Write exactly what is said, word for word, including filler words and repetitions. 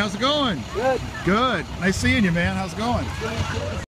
how's it going? Good. Good. Nice seeing you, man. How's it going?